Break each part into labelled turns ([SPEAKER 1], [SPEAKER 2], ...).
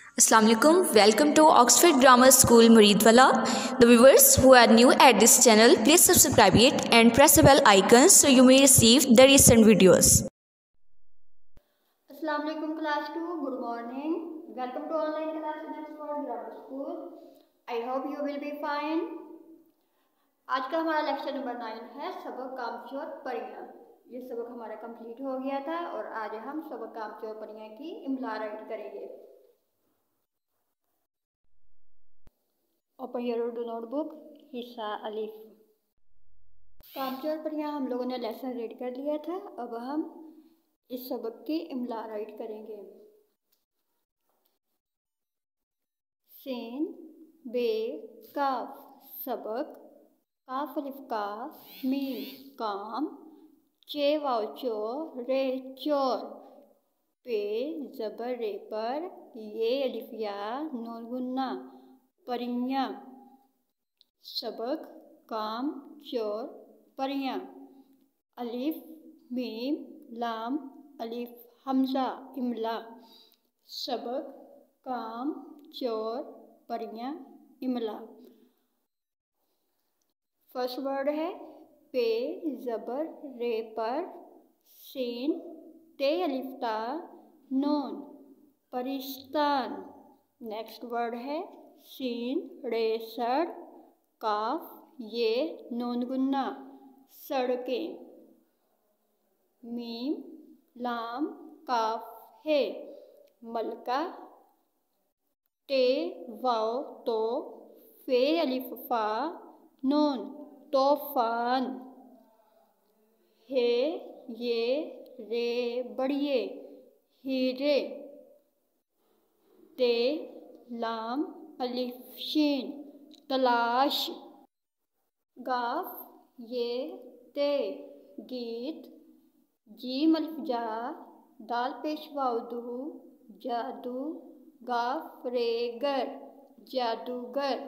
[SPEAKER 1] Assalamu alaikum. Welcome to Oxford Grammar School, Muridwala. The viewers who are new at this channel, please subscribe it and press the bell icon so you may receive the recent videos.
[SPEAKER 2] Assalamu alaikum class 2. Good morning. Welcome to online class in Oxford Grammar School. I hope you will be fine. आज का हमारा lecture number 9 है सबक कामचोर परियां। ये सबक हमारा कंप्लीट हो गया था और आज हम सबक कामचोर परियां की इमला राइट करेंगे। ओपन योर उर्दू नोटबुक, हिस्सा अलिफ। कामचोर परियां हम लोगों ने लेसन रीड कर लिया था। अब हम इस सबक की इमला राइट करेंगे। सीन बे काफ सबक, काफ अलिफ काफ, मीम काम, चे वाव चो, रे चोर, पे जबर रे पर, ये अलिफ या नून गुन्ना परियां सबक काम चोर परियां, अलिफ मीम लाम अलिफ हमजा इमला सबक काम चोर परियां इमला। फर्स्ट वर्ड है पे जबर रे पर, सीन ते अलिफ ता नून परिस्तान। नेक्स्ट वर्ड है सीन रे सड़, काफ ये नून गुन्ना सड़कें, मीम लाम काफ है मलका, ते वाव तो, फे अलिफ फा नून तूफान, है ये रे बढ़िए हीरे, ते लाम अलिफ शीन तलाश, गाफ ये ते गीत, जीम अलिफ जा दाल पेश वाउदू जादू, गाफ रे गर जादूगर।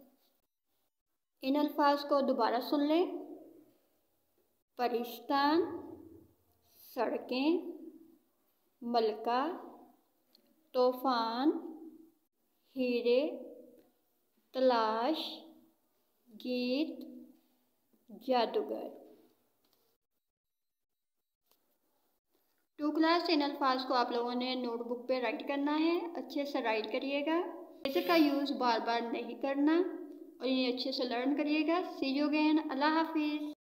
[SPEAKER 2] इन अल्फाज को दोबारा सुन लें। परिस्तान, सड़कें, मलका, तूफान, हीरे, तलाश, गीत, जादूगर। टू क्लास इन अल्फाज को आप लोगों ने नोटबुक पे राइट करना है। अच्छे से राइट करिएगा। इरेजर का यूज़ बार बार नहीं करना और इन्हें अच्छे से लर्न करिएगा। सी यू अगेन। अल्लाह हाफिज़।